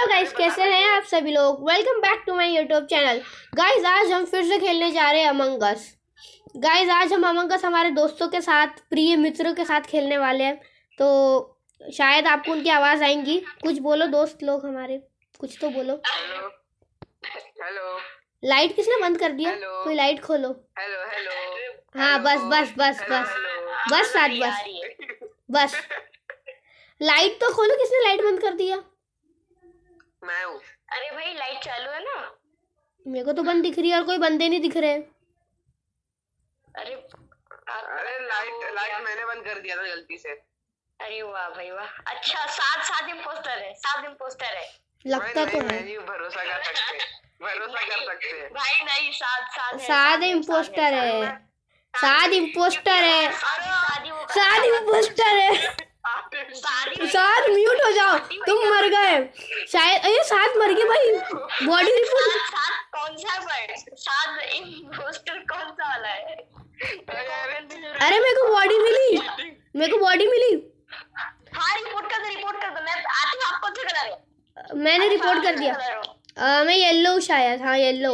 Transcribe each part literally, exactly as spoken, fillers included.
Guys, कैसे हैं आप सभी लोग। Welcome back to my YouTube channel. Guys आज हम फिर से खेलने जा रहे हैं अमंग अस। गाइस आज हम अमंग अस हमारे दोस्तों के साथ, प्रिय मित्रों के साथ खेलने वाले हैं। तो शायद आपको उनकी आवाज़ आएंगी। कुछ बोलो दोस्त लोग हमारे, कुछ तो बोलो। Hello hello. लाइट किसने बंद कर दिया? हेलो। कोई लाइट खोलो। Hello hello. हाँ बस बस बस बस बस साथ बस बस लाइट तो खोलो। किसने लाइट बंद कर दिया? मैं हूँ। अरे भाई लाइट चालू है ना। मेरे को तो बंद दिख रही है और कोई बंदे नहीं दिख रहे। अरे अरे लाइट लाइट मैंने बंद कर दिया था गलती से। अरे वाह भाई वाह। अच्छा सात सात इम्पोस्टर है, सात इम्पोस्टर है। लगता तो है। नहीं भरोसा कर सकते, भरोसा कर सकते हैं भाई नहीं, सात सात सात इम्पोस्टर है, सात इम्पोस्टर है, सात इम्पोस्टर है। सात म्यूट हो जाओ, तुम मर गए शायद। अरे सात मर गए भाई। Body report. सात कौन सा है? सात इम्पोस्टर कौन सा वाला है? अरे मेरे को बॉडी मिली, मेरे को बॉडी मिली। हाँ रिपोर्ट कर दो, रिपोर्ट कर दो। मैं आती हूँ। आप कौन से कलर है? मैंने रिपोर्ट कर दिया। आ, मैं येलो शायद। हाँ येलो।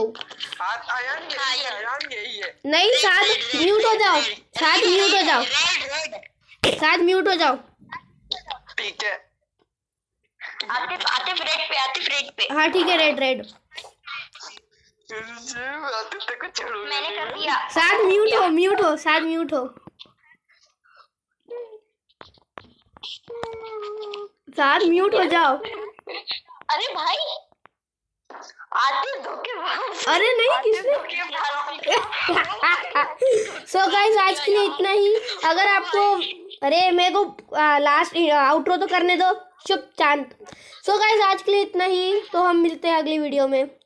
नहीं सात म्यूट हो जाओ, सात म्यूट हो जाओ, सात म्यूट हो जाओ। ठीक है। आतिफ आतिफ रेड पे, आतिफ रेड पे। हाँ ठीक है, रेड रेड। मैंने कर दिया। सात म्यूट हो, म्यूट हो, सात म्यूट हो, सात म्यूट हो जाओ। अरे भाई आतिफ धोखेबाज। अरे नहीं किसने। सो गाइस आज के लिए इतना ही। अगर आपको, अरे मेरे को लास्ट आउटरो तो करने दो। शुभ चांद। सो गाइस आज के लिए इतना ही। तो हम मिलते हैं अगली वीडियो में।